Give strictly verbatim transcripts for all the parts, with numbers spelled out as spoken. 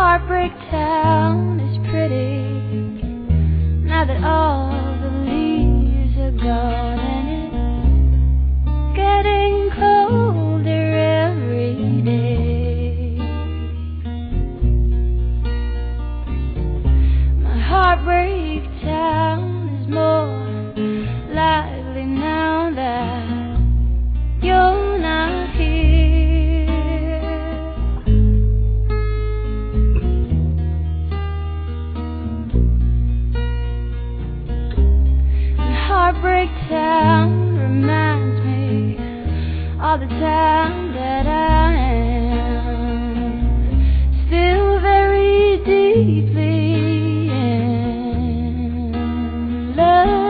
heartbreak town is pretty now that all the leaves are gone, and it's getting colder every day. My heartbreak town is more lively now that you're not here. And heartbreak town reminds me all the time that I am still very deeply in love.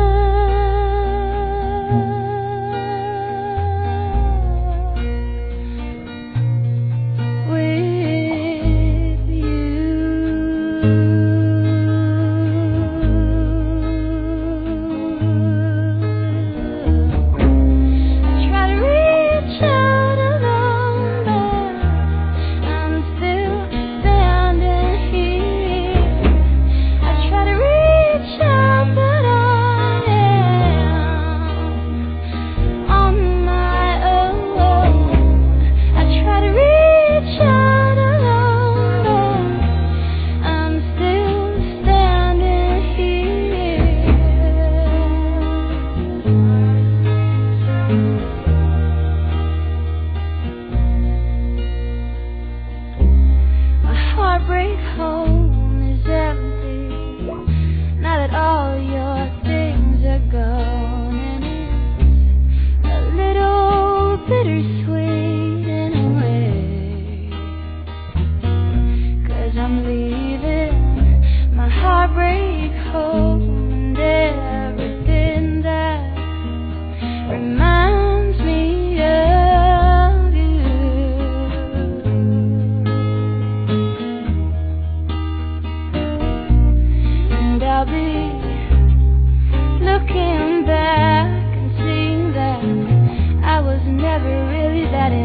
Heartbreak home is empty now that all your things are gone, and it's a little bittersweet in a way, 'cause I'm leaving my heartbreak home and everything that reminds me of you. I'll be looking back and seeing that I was never really that